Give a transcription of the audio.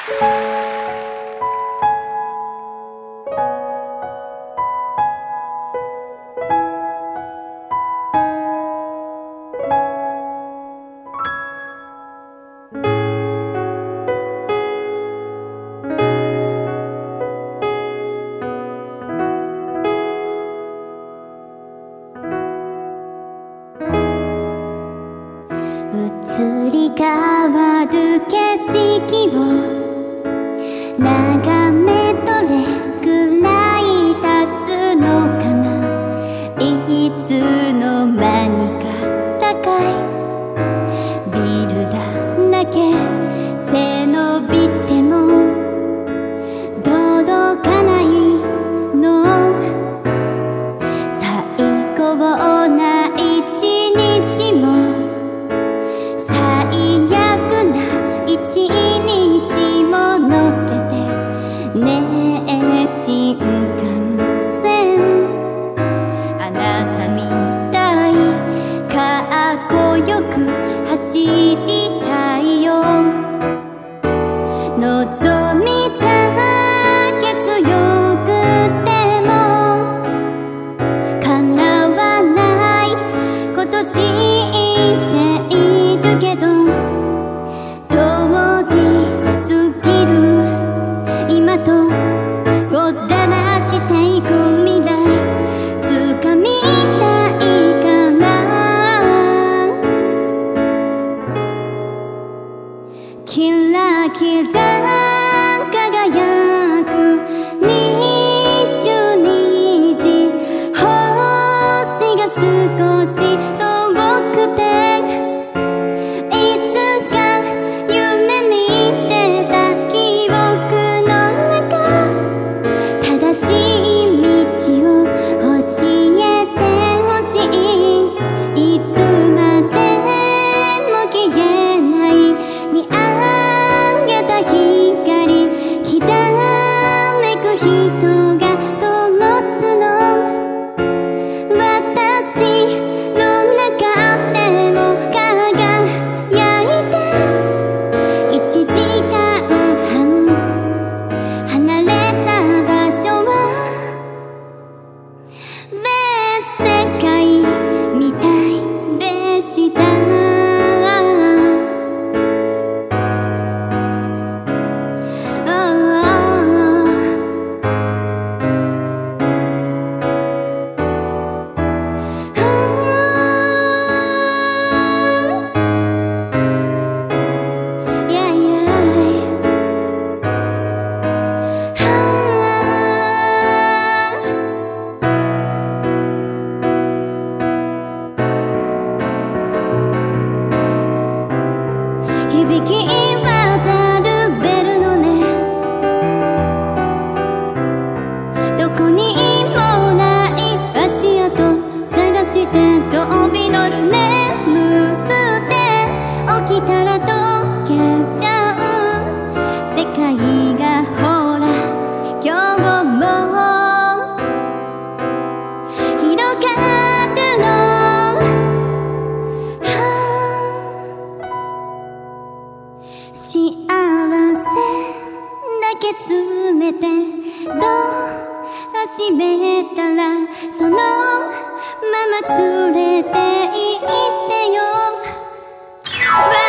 移り変わる景色を眺めどれくらい経つのかな。いつの間にか高いビルだけ背伸びしても届かないの。最高な一日も最悪な一日も乗せてねえ新幹線。あなたみたいかっこよく走りたいよ。望みだけ強くても叶わないこと知っているけど、通り過ぎる今とこだましていく未来掴みたいから。キラキラ輝く22時、星が少し遠くていつか夢見てた記憶の中、正しい道を教えてほしい。いつまでも消えない見上げた光、きらめく人が灯すの。私の中でも輝いて1時間半離れた場所は別世界みたいでした。響き渡るベルの音、どこにもない足跡探して飛び乗る。眠って起きたら溶けちゃう世界がほら今日も広がるの。幸せだけ詰めてど始めたらそのまま連れて行ってよ。